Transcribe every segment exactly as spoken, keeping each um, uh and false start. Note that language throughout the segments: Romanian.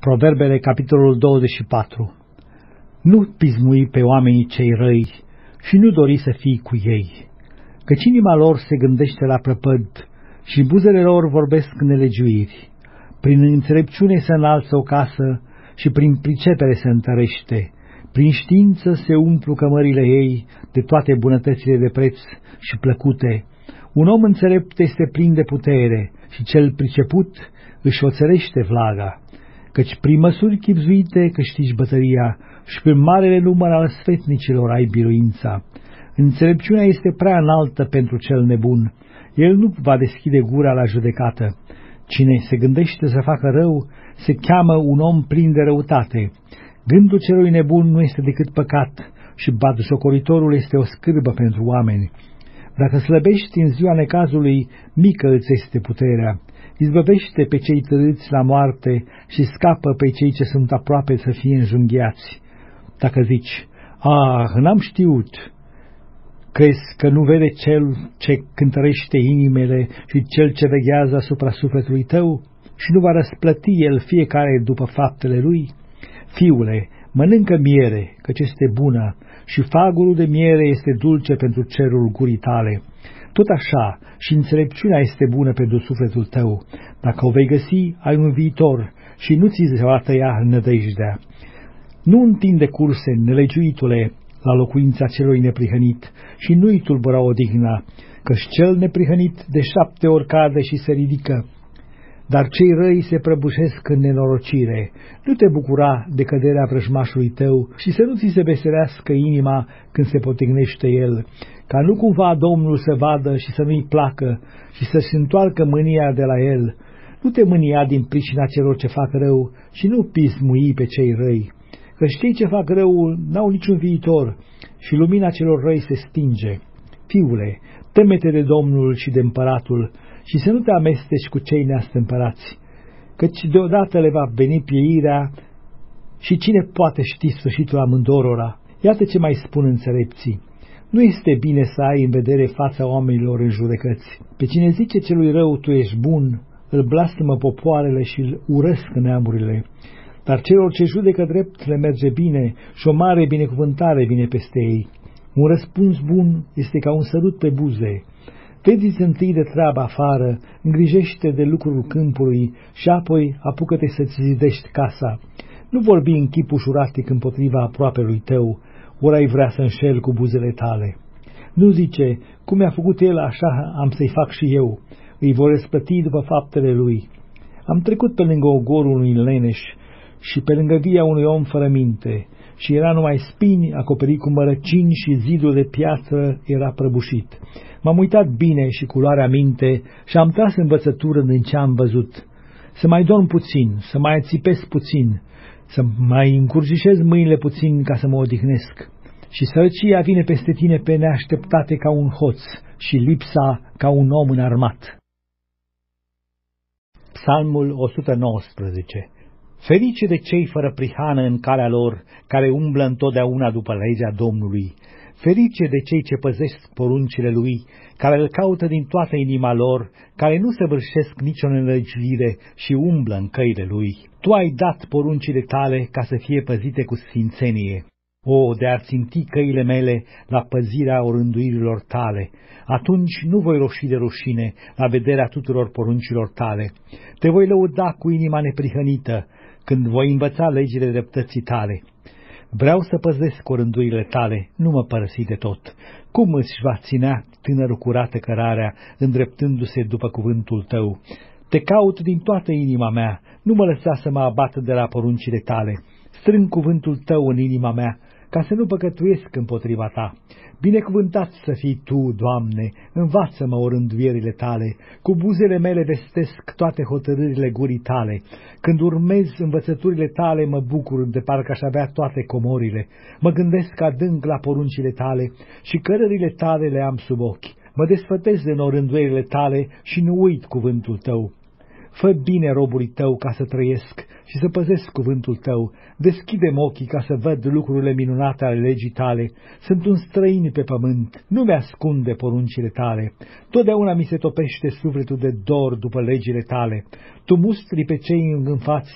Proverbele, capitolul douăzeci și patru. Nu pismui pe oamenii cei răi și nu dori să fii cu ei, căci inima lor se gândește la prăpăd și buzele lor vorbesc nelegiuiri. Prin înțelepciune se înalță o casă și prin pricepere se întărește. Prin știință se umplu cămările ei de toate bunătățile de preț și plăcute. Un om înțelept este plin de putere și cel priceput își oțărește vlaga, căci prin măsuri chibzuite câștigi bătălia și prin marele număr al sfetnicilor ai biruința. Înțelepciunea este prea înaltă pentru cel nebun, el nu va deschide gura la judecată. Cine se gândește să facă rău se cheamă un om plin de răutate. Gândul celui nebun nu este decât păcat și batjocoritorul este o scârbă pentru oameni. Dacă slăbești în ziua necazului, mică îți este puterea. Izbăvește pe cei târâți la moarte și scapă pe cei ce sunt aproape să fie înjunghiați. Dacă zici, ah, n-am știut, crezi că nu vede cel ce cântărește inimile și cel ce veghează asupra sufletului tău și nu va răsplăti el fiecare după faptele lui? Fiule, mănâncă miere, căci este bună, și fagurul de miere este dulce pentru cerul gurii tale. Tot așa și înțelepciunea este bună pentru sufletul tău. Dacă o vei găsi, ai un viitor și nu ți se va tăia nădejdea. Nu întinde curse, nelegiuitule, la locuința celui neprihănit și nu-i tulbura odihna, căci cel neprihănit de șapte ori cade și se ridică. Dar cei răi se prăbușesc în nenorocire. Nu te bucura de căderea vrăjmașului tău și să nu ți se veselească inima când se potignește el, ca nu cumva Domnul să vadă și să nu-i placă și să-și întoarcă mânia de la el. Nu te mânia din pricina celor ce fac rău și nu pismui pe cei răi, căci cei ce fac rău n-au niciun viitor și lumina celor răi se stinge. Fiule, teme-te de Domnul și de împăratul și să nu te amesteci cu cei neastâmpărați, căci deodată le va veni pieirea și cine poate ști sfârșitul amândorora. Iată ce mai spun înțelepții. Nu este bine să ai în vedere fața oamenilor în judecăți. Pe cine zice celui rău, tu ești bun, îl blastămă popoarele și îl urăsc neamurile. Dar celor ce judecă drept le merge bine și o mare binecuvântare vine peste ei. Un răspuns bun este ca un sărut pe buze. Vezi-ți întâi de treabă afară, îngrijește de lucrul câmpului și apoi apucă-te să-ți zidești casa. Nu vorbi în chip ușuratic împotriva aproapelui tău, ori ai vrea să înșeli cu buzele tale. Nu zice, cum mi-a făcut el, așa am să-i fac și eu, îi vor răsplăti după faptele lui. Am trecut pe lângă ogorul unui leneș și pe lângă via unui om fără minte, și era numai spini acoperit cu mărăcini și zidul de piatră era prăbușit. M-am uitat bine și cu luarea minte și am tras învățătură din ce am văzut. Să mai dorm puțin, să mai țipesc puțin, să mai încurjișez mâinile puțin ca să mă odihnesc. Și sărăcia vine peste tine pe neașteptate ca un hoț și lipsa ca un om înarmat. Psalmul o sută nouăsprezece. Ferice de cei fără prihană în calea lor, care umblă întotdeauna după legea Domnului. Ferice de cei ce păzesc poruncile lui, care îl caută din toată inima lor, care nu săvârșesc nicio nelegiuire și umblă în căile lui. Tu ai dat poruncile tale ca să fie păzite cu sfințenie. O, de a ținti căile mele la păzirea orânduirilor tale, atunci nu voi roși de rușine la vederea tuturor poruncilor tale. Te voi lăuda cu inima neprihănită când voi învăța legile dreptății tale. Vreau să păzesc orânduirile tale, nu mă părăsi de tot. Cum îți va ținea tânărul curată cărarea, îndreptându-se după cuvântul tău? Te caut din toată inima mea, nu mă lăsa să mă abată de la poruncile tale. Strâng cuvântul tău în inima mea, ca să nu păcătuiesc împotriva ta. Binecuvântat să fii tu, Doamne, învață-mă orânduierile tale, cu buzele mele vestesc toate hotărârile gurii tale. Când urmez învățăturile tale, mă bucur de parcă aș avea toate comorile. Mă gândesc adânc la poruncile tale și cărările tale le am sub ochi. Mă desfătez din orânduierile tale și nu uit cuvântul tău. Fă bine robului tău ca să trăiesc și să păzesc cuvântul tău. Deschide-mi ochii ca să văd lucrurile minunate ale legii tale. Sunt un străin pe pământ, nu mi-ascunde poruncile tale. Totdeauna mi se topește sufletul de dor după legile tale. Tu mustri pe cei îngânfați,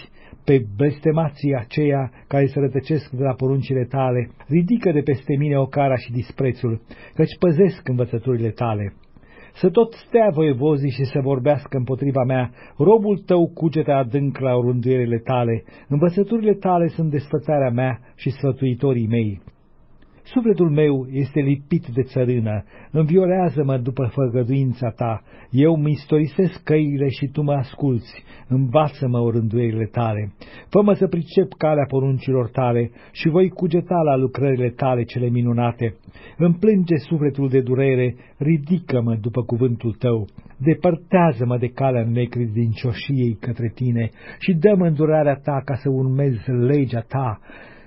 pe blestemații aceia care se rătăcesc de la poruncile tale, ridică de peste mine ocara și disprețul, căci păzesc învățăturile tale. Să tot stea voievozii și să vorbească împotriva mea, robul tău cugete adânc la rânduierile tale, învățăturile tale sunt desfătarea mea și sfătuitorii mei. Sufletul meu este lipit de țărână, înviorează-mă după făgăduința ta, eu mi istorisesc căile și tu mă asculți, învață-mă orânduirile tale. Fă-mă să pricep calea poruncilor tale și voi cugeta la lucrările tale cele minunate. Îmi plânge sufletul de durere, ridică-mă după cuvântul tău, depărtează-mă de calea necredincioșiei către tine și dă-mă îndurarea ta ca să urmez legea ta.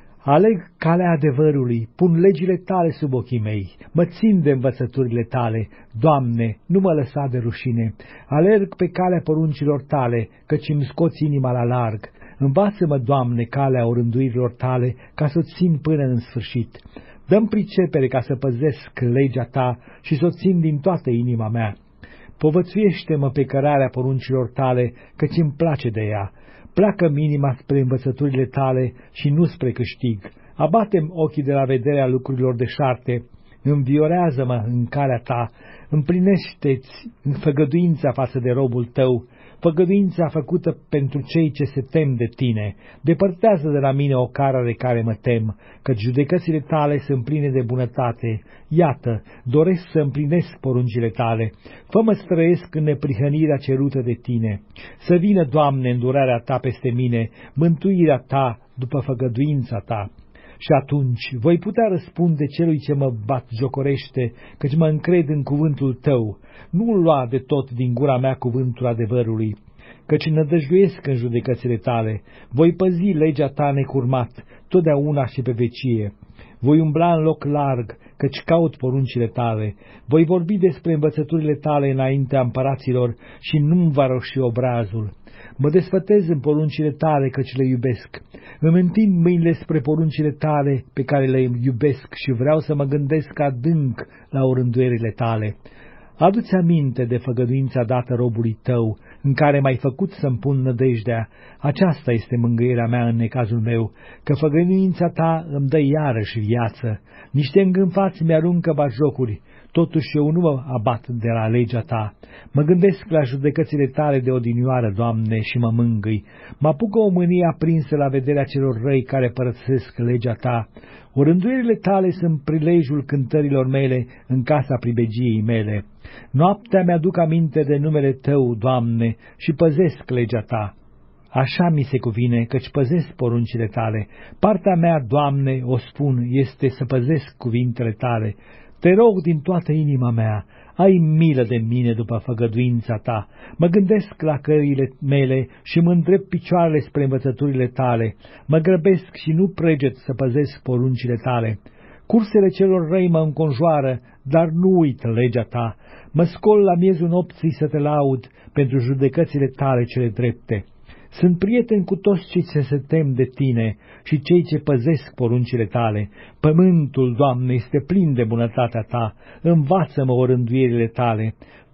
Aleg calea adevărului, pun legile tale sub ochii mei, mă țin de învățăturile tale, Doamne, nu mă lăsa de rușine, alerg pe calea poruncilor tale, căci îmi scoți inima la larg, învață-mă, Doamne, calea orânduirilor tale, ca să o țin până în sfârșit, dă-mi pricepere ca să păzesc legea ta și să o țin din toată inima mea, povățuiește-mă pe cărarea poruncilor tale, căci îmi place de ea. Pleacă-mi inima spre învățăturile tale și nu spre câștig. Abate-mi ochii de la vederea lucrurilor deșarte, înviorează-mă în calea ta, împlinește-ți făgăduința față de robul tău, făgăduința făcută pentru cei ce se tem de tine. Depărtează de la mine o cara de care mă tem, căci judecățile tale sunt pline de bunătate. Iată, doresc să împlinesc poruncile tale. Fă-mă să trăiesc în neprihănirea cerută de tine. Să vină, Doamne, îndurarea ta peste mine, mântuirea ta după făgăduința ta. Și atunci voi putea răspunde celui ce mă batjocorește, căci mă încred în cuvântul tău. Nu lua de tot din gura mea cuvântul adevărului, căci nădăjduiesc în judecățile tale. Voi păzi legea ta necurmat, totdeauna și pe vecie. Voi umbla în loc larg, căci caut poruncile tale. Voi vorbi despre învățăturile tale înaintea împăraților și nu-mi va roși obrazul. Mă desfătez în poruncile tale, căci le iubesc. Îmi întind mâinile spre poruncile tale, pe care le iubesc și vreau să mă gândesc adânc la orânduierile tale. Adu-ți aminte de făgăduința dată robului tău, în care m-ai făcut să-mi pun nădejdea. Aceasta este mângâierea mea în necazul meu, că făgăduința ta îmi dă iarăși viață. Niște îngânfați mi-aruncă batjocuri, totuși eu nu mă abat de la legea ta. Mă gândesc la judecățile tale de odinioară, Doamne, și mă mângâi. Mă apucă o mânie aprinsă la vederea celor răi care părăsesc legea ta. Orânduirile tale sunt prilejul cântărilor mele în casa pribegiei mele. Noaptea mi-aduc aminte de numele tău, Doamne, și păzesc legea ta. Așa mi se cuvine, căci păzesc poruncile tale. Partea mea, Doamne, o spun, este să păzesc cuvintele tale. Te rog din toată inima mea, ai milă de mine după făgăduința ta. Mă gândesc la căile mele și mă îndrept picioarele spre învățăturile tale. Mă grăbesc și nu preget să păzesc poruncile tale. Cursele celor răi mă înconjoară, dar nu uit legea ta. Mă scol la miezul nopții să te laud pentru judecățile tale cele drepte. Sunt prieten cu toți cei ce se tem de tine și cei ce păzesc poruncile tale. Pământul, Doamne, este plin de bunătatea ta, învață-mă orânduierile tale.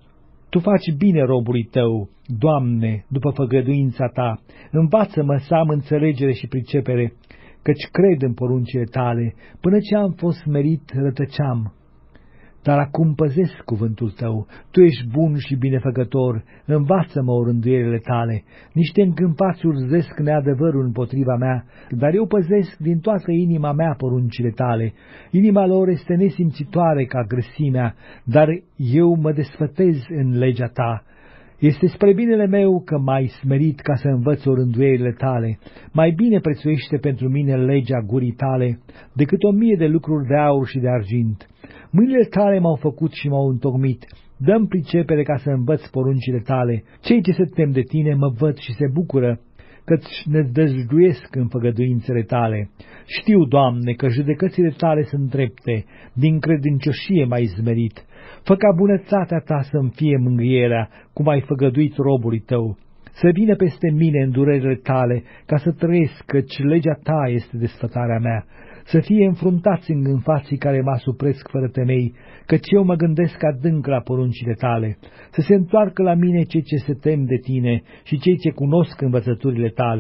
Tu faci bine robului tău, Doamne, după făgăduința ta, învață-mă să am înțelegere și pricepere, căci cred în poruncile tale, până ce am fost smerit rătăceam. Dar acum păzesc cuvântul tău, tu ești bun și binefăcător, învață-mă orânduierile tale. Niște încâmpați urzesc neadevărul împotriva mea, dar eu păzesc din toată inima mea poruncile tale. Inima lor este nesimțitoare ca grăsimea, dar eu mă desfătez în legea ta. Este spre binele meu că m-ai smerit ca să învăț orânduierile tale. Mai bine prețuiește pentru mine legea gurii tale decât o mie de lucruri de aur și de argint. Mâinile tale m-au făcut și m-au întocmit. Dă-mi pricepere ca să învăț poruncile tale. Cei ce se tem de tine mă văd și se bucură, căci ne dăjduiesc în făgăduințele tale. Știu, Doamne, că judecățile tale sunt drepte, din credincioșie m-ai zmerit. Fă ca bunătatea ta să-mi fie mângâierea, cum ai făgăduit robului tău. Să vină peste mine îndurările tale, ca să trăiesc, căci legea ta este desfătarea mea. Să fie înfruntați îngânfații care mă asupresc fără temei, căci eu mă gândesc adânc la poruncile tale. Să se întoarcă la mine cei ce se tem de tine și cei ce cunosc învățăturile tale.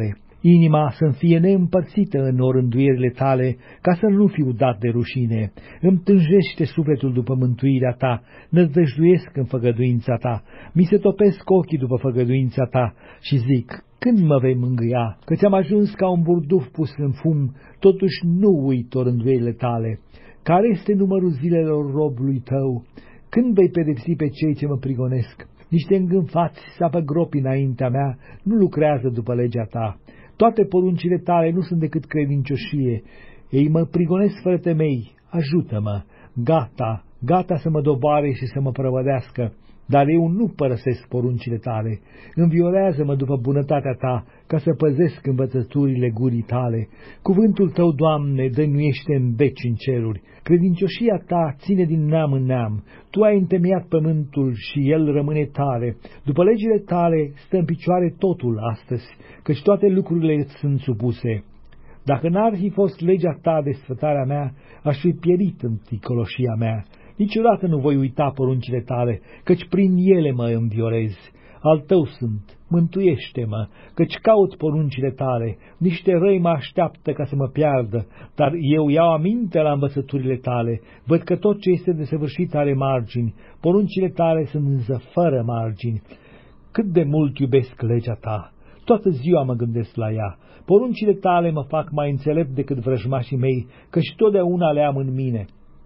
Inima să-mi fie neîmpărțită în orânduierile tale, ca să nu fiu dat de rușine. Îmi tânjește sufletul după mântuirea ta, năzdăjduiesc în făgăduința ta, mi se topesc ochii după făgăduința ta și zic, când mă vei mângâia, că ți-am ajuns ca un burduf pus în fum, totuși nu uit orânduierile tale. Care este numărul zilelor robului tău? Când vei pedepsi pe cei ce mă prigonesc? Niște îngânfați sapă gropi înaintea mea, nu lucrează după legea ta. Toate poruncile tale nu sunt decât credincioșie. Ei mă prigonesc fără temei, ajută-mă, gata, gata să mă doboare și să mă prăvădească. Dar eu nu părăsesc poruncile tale, înviolează-mă după bunătatea ta, ca să păzesc învățăturile gurii tale. Cuvântul tău, Doamne, dăinuiește în veci în ceruri, credincioșia ta ține din neam în neam. Tu ai întemeiat pământul și el rămâne tare. După legile tale stă în picioare totul astăzi, căci toate lucrurile îți sunt supuse. Dacă n-ar fi fost legea ta de sfătarea mea, aș fi pierit în ticăloșia mea. Niciodată nu voi uita poruncile tale, căci prin ele mă înviorez. Al tău sunt, mântuiește-mă, căci caut poruncile tale. Niște răi mă așteaptă ca să mă piardă, dar eu iau aminte la învățăturile tale. Văd că tot ce este desăvârșit are margini, poruncile tale sunt însă fără margini. Cât de mult iubesc legea ta! Toată ziua mă gândesc la ea. Poruncile tale mă fac mai înțelept decât vrăjmașii mei, căci totdeauna le am în mine.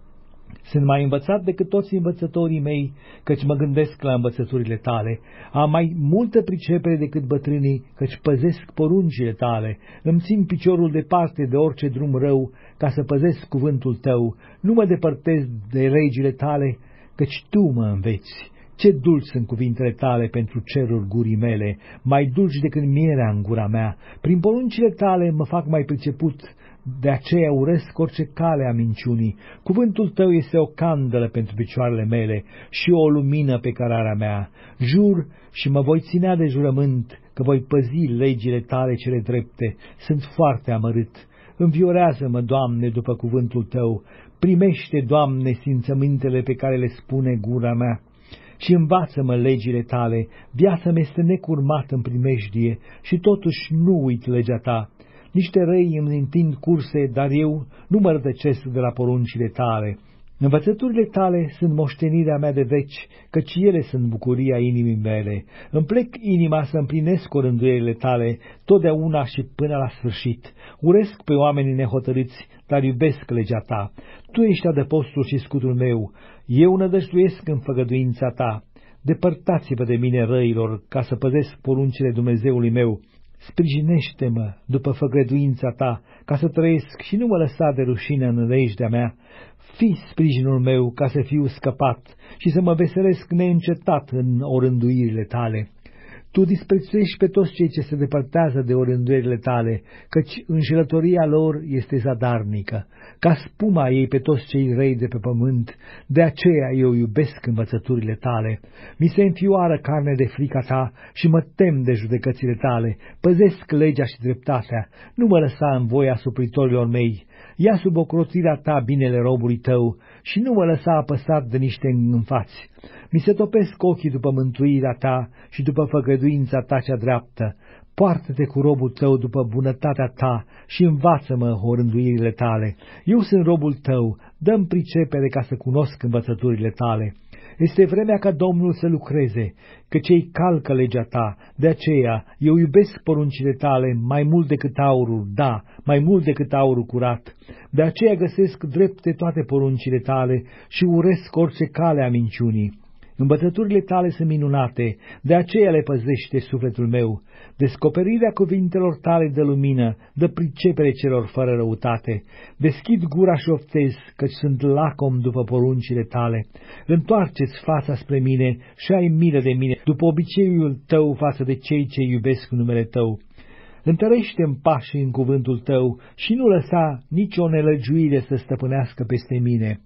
Sunt mai învățat decât toți învățătorii mei, căci mă gândesc la învățăturile tale. Am mai multă pricepere decât bătrânii, căci păzesc poruncile tale. Îmi țin piciorul departe de orice drum rău, ca să păzesc cuvântul tău. Nu mă depărtez de legile tale, căci tu mă înveți. Ce dulci sunt cuvintele tale pentru cerul gurii mele, mai dulci decât mierea în gura mea. Prin poruncile tale mă fac mai priceput, de aceea urăsc orice cale a minciunii. Cuvântul tău este o candelă pentru picioarele mele și o lumină pe cărarea mea. Jur și mă voi ținea de jurământ că voi păzi legile tale cele drepte. Sunt foarte amărât. Înviorează-mă, Doamne, după cuvântul tău. Primește, Doamne, simțămintele pe care le spune gura mea și învață-mă legile tale. Viața mea este necurmată în primejdie și totuși nu uit legea ta. Niște răi îmi întind curse, dar eu nu mă rătăcesc de la poruncile tale. Învățăturile tale sunt moștenirea mea de veci, căci ele sunt bucuria inimii mele. Îmi plec inima să împlinesc orânduierile tale, totdeauna și până la sfârșit. Uresc pe oamenii nehotărâți, dar iubesc legea ta. Tu ești adăpostul și scutul meu. Eu nădăjduiesc în făgăduința ta. Depărtați-vă de mine, răilor, ca să păzesc poruncile Dumnezeului meu. Sprijinește-mă după făgăduința ta, ca să trăiesc și nu mă lăsa de rușine în nădejdea mea. Fii sprijinul meu ca să fiu scăpat și să mă veselesc neîncetat în orânduirile tale. Tu disprețuiești pe toți cei ce se depărtează de orânduirile tale, căci înșelătoria lor este zadarnică, ca spuma ei pe toți cei răi de pe pământ. De aceea eu iubesc învățăturile tale. Mi se înfioară carne de frica ta și mă tem de judecățile tale. Păzesc legea și dreptatea, nu mă lăsa în voia supritorilor mei. Ia sub ocrotirea ta binele robului tău și nu mă lăsa apăsat de niște îngânfați. Mi se topesc ochii după mântuirea ta și după făgăduința ta cea dreaptă. Poartă-te cu robul tău după bunătatea ta și învață-mă orânduirile tale. Eu sunt robul tău, dă-mi pricepere ca să cunosc învățăturile tale. Este vremea ca Domnul să lucreze, că cei calcă legea ta. De aceea eu iubesc poruncile tale mai mult decât aurul, da, mai mult decât aurul curat. De aceea găsesc drepte toate poruncile tale și urăsc orice cale a minciunii. Învățăturile tale sunt minunate, de aceea le păzește sufletul meu. Descoperirea cuvintelor tale dă lumină, dă pricepere celor fără răutate. Deschid gura și oftez, căci sunt lacom după poruncile tale. Întoarce-ți fața spre mine și ai milă de mine, după obiceiul tău față de cei ce iubesc numele tău. Întărește-mi pașii în cuvântul tău și nu lăsa nicio nelăgiuire să stăpânească peste mine.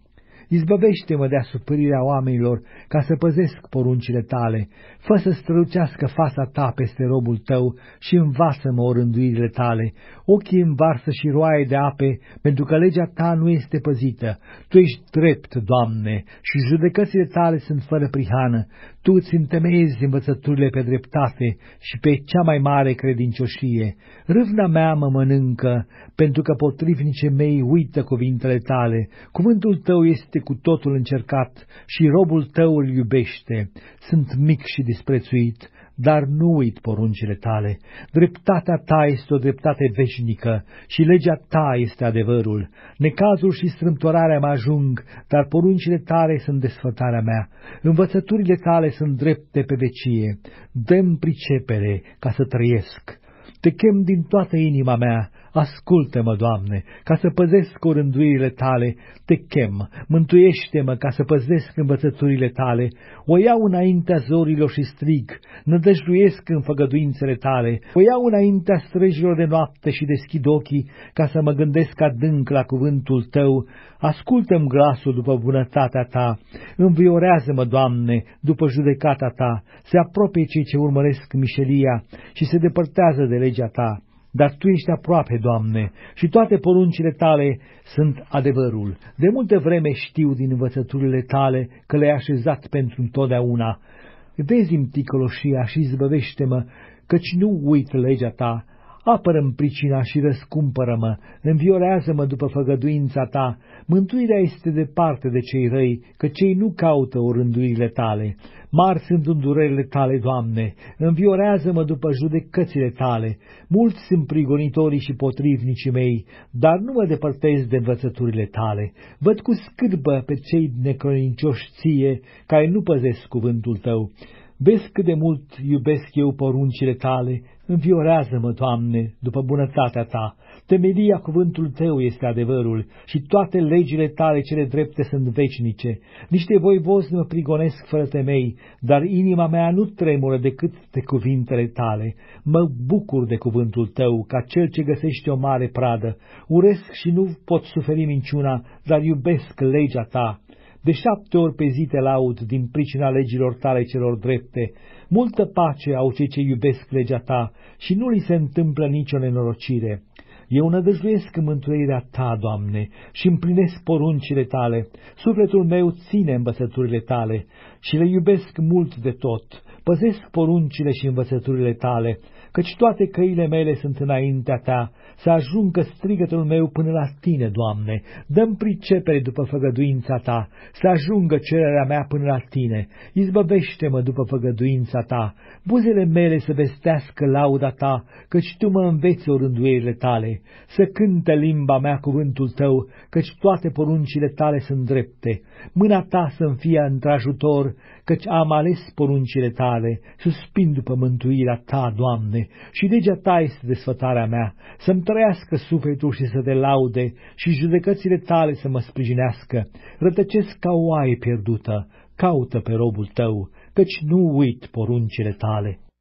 Izbăvește-mă de asupărirea oamenilor, ca să păzesc poruncile tale. Fă să strălucească fața ta peste robul tău și învață-mă orânduirile tale. Ochii învarsă și roaie de ape, pentru că legea ta nu este păzită. Tu ești drept, Doamne, și judecățile tale sunt fără prihană. Tu îți întemeiezi învățăturile pe dreptate și pe cea mai mare credincioșie. Râvna mea mă mănâncă, pentru că potrivnicii mei uită cuvintele tale. Cuvântul tău este cu totul încercat și robul tău îl iubește. Sunt mic și disprețuit, dar nu uit poruncile tale. Dreptatea ta este o dreptate veșnică și legea ta este adevărul. Necazul și strâmtorarea mă ajung, dar poruncile tale sunt desfătarea mea. Învățăturile tale sunt drepte pe vecie. Dă-mi pricepere ca să trăiesc. Te chem din toată inima mea, ascultă-mă, Doamne, ca să păzesc orânduirile tale, te chem, mântuiește-mă ca să păzesc învățăturile tale, o iau înaintea zorilor și strig, nădăjduiesc în făgăduințele tale, o iau înaintea străjilor de noapte și deschid ochii ca să mă gândesc adânc la cuvântul tău, ascultă-mi glasul după bunătatea ta, înviorează-mă, Doamne, după judecata ta, se apropie cei ce urmăresc mișelia și se depărtează de legea ta. Dar Tu ești aproape, Doamne, și toate poruncile Tale sunt adevărul. De multă vreme știu din învățăturile Tale că le-ai așezat pentru întotdeauna. Vezi-mi ticăloșia și izbăvește-mă, căci nu uit legea Ta. Apără-mi pricina și răscumpără-mă, înviorează-mă după făgăduința Ta. Mântuirea este departe de cei răi, că cei nu caută orânduirile Tale. Mari sunt îndurările Tale, Doamne, înviorează-mă după judecățile Tale. Mulți sunt prigonitorii și potrivnicii mei, dar nu mă depărtez de învățăturile Tale. Văd cu scârbă pe cei necredincioși Ție, care nu păzesc cuvântul Tău. Vezi cât de mult iubesc eu poruncile Tale, înviorează-mă, Doamne, după bunătatea Ta. Temelia cuvântul Tău este adevărul și toate legile Tale cele drepte sunt vecinice. Niște voivozi mă prigonesc fără temei, dar inima mea nu tremură decât de cuvintele Tale. Mă bucur de cuvântul Tău, ca cel ce găsește o mare pradă. Uresc și nu pot suferi minciuna, dar iubesc legea Ta. De șapte ori pe zi te laud din pricina legilor Tale celor drepte. Multă pace au cei ce iubesc legea Ta și nu li se întâmplă nicio nenorocire. Eu nădăjduiesc în mântuirea Ta, Doamne, și împlinesc poruncile Tale. Sufletul meu ține învățăturile Tale și le iubesc mult de tot. Păzesc poruncile și învățăturile Tale, căci toate căile mele sunt înaintea Ta, să ajungă strigătul meu până la Tine, Doamne. Dă-mi pricepere după făgăduința Ta, să ajungă cererea mea până la Tine. Izbăvește-mă după făgăduința Ta, buzele mele să vestească lauda Ta, căci Tu mă înveți orânduirile Tale. Să cânte limba mea cuvântul Tău, căci toate poruncile Tale sunt drepte. Mâna Ta să-mi fie într-ajutor, căci am ales poruncile Tale. Suspin după mântuirea Ta, Doamne, și legea Ta este desfătarea mea. Să-mi trăiască sufletul și să Te laude și judecățile Tale să mă sprijinească. Rătăcesc ca o oaie pierdută, caută pe robul Tău, căci nu uit poruncile Tale.